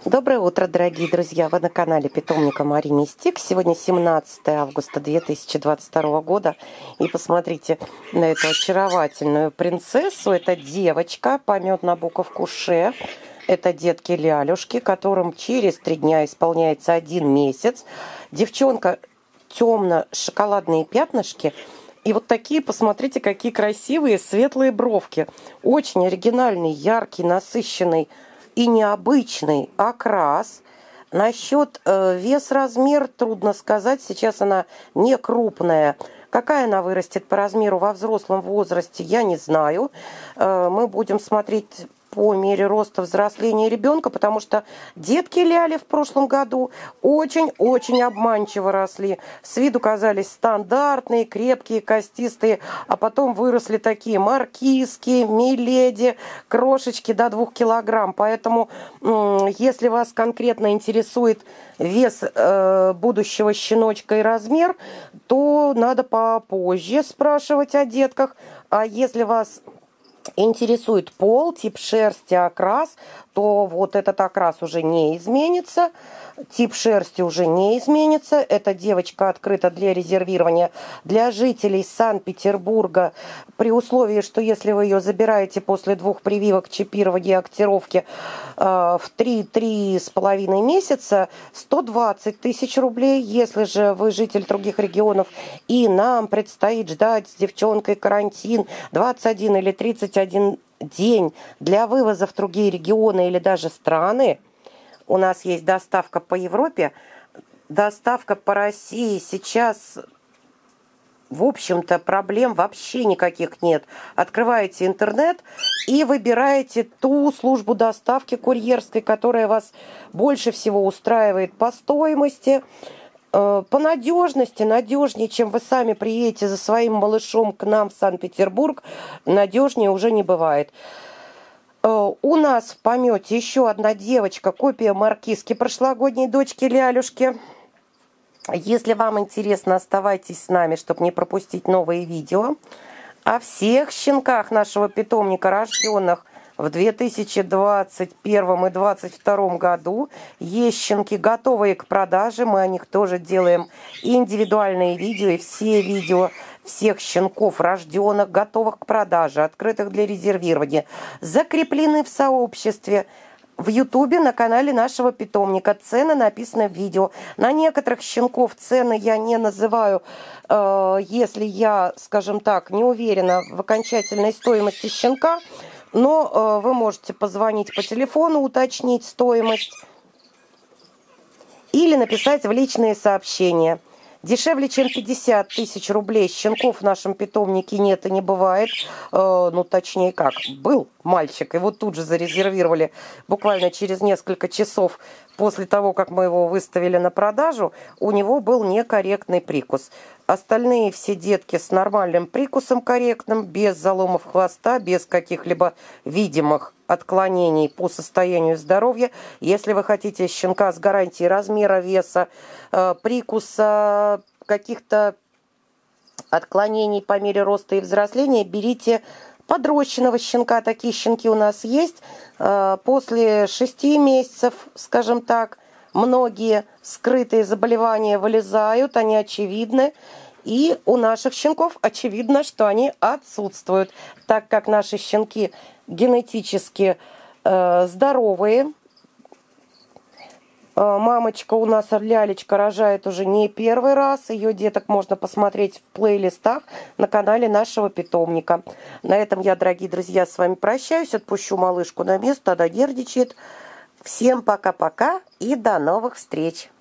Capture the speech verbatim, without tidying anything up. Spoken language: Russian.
Доброе утро, дорогие друзья! Вы на канале питомника Мари Мистик. Сегодня семнадцатое августа две тысячи двадцать второго года. И посмотрите на эту очаровательную принцессу. Это девочка, помет на буковку Ш. Это детки Лялюшки, которым через три дня исполняется один месяц. Девчонка темно-шоколадные пятнышки. И вот такие, посмотрите, какие красивые светлые бровки. Очень оригинальный, яркий, насыщенный и необычный окрас. Насчет э, вес-размер трудно сказать. Сейчас она не крупная. Какая она вырастет по размеру во взрослом возрасте, я не знаю. Э, мы будем смотреть по мере роста взросления ребенка, потому что детки Ляли в прошлом году очень-очень обманчиво росли. С виду казались стандартные, крепкие, костистые, а потом выросли такие маркизки, миледи, крошечки до двух килограмм. Поэтому, если вас конкретно интересует вес э, будущего щеночка и размер, то надо попозже спрашивать о детках. А если вас интересует пол, тип шерсти, окрас, то вот этот окрас уже не изменится, тип шерсти уже не изменится. Эта девочка открыта для резервирования для жителей Санкт-Петербурга при условии, что если вы ее забираете после двух прививок, чипирования и актировки э, в три-три с половиной месяца, сто двадцать тысяч рублей. Если же вы житель других регионов и нам предстоит ждать с девчонкой карантин двадцать один или тридцать один день для вывоза в другие регионы или даже страны, у нас есть доставка по Европе, доставка по России. Сейчас, в общем-то, проблем вообще никаких нет. Открываете интернет и выбираете ту службу доставки курьерской, которая вас больше всего устраивает по стоимости, по надежности, надежнее, чем вы сами приедете за своим малышом к нам в Санкт-Петербург, надежнее уже не бывает. У нас в помете еще одна девочка, копия маркизки прошлогодней дочки Лялюшки. Если вам интересно, оставайтесь с нами, чтобы не пропустить новые видео. О всех щенках нашего питомника, рожденных в две тысячи двадцать первом и две тысячи двадцать втором году, есть щенки, готовые к продаже. Мы о них тоже делаем индивидуальные видео, и все видео всех щенков, рожденных, готовых к продаже, открытых для резервирования, закреплены в сообществе в Ютубе на канале нашего питомника. Цены написаны в видео. На некоторых щенков цены я не называю, э, если я, скажем так, не уверена в окончательной стоимости щенка. Но э, вы можете позвонить по телефону, уточнить стоимость или написать в личные сообщения. Дешевле, чем пятьдесят тысяч рублей щенков в нашем питомнике нет и не бывает. Э, ну, точнее как, был мальчик, его тут же зарезервировали буквально через несколько часов после того, как мы его выставили на продажу. У него был некорректный прикус. Остальные все детки с нормальным прикусом корректным, без заломов хвоста, без каких-либо видимых отклонений по состоянию здоровья. Если вы хотите щенка с гарантией размера, веса, э, прикуса, каких-то отклонений по мере роста и взросления, берите подрощенного щенка. Такие щенки у нас есть. Э, после шести месяцев, скажем так, многие скрытые заболевания вылезают, они очевидны. И у наших щенков очевидно, что они отсутствуют, так как наши щенки генетически э, здоровые. Э, мамочка у нас, Лялечка, рожает уже не первый раз. Ее деток можно посмотреть в плейлистах на канале нашего питомника. На этом я, дорогие друзья, с вами прощаюсь. Отпущу малышку на место, она нервничает. Всем пока-пока и до новых встреч!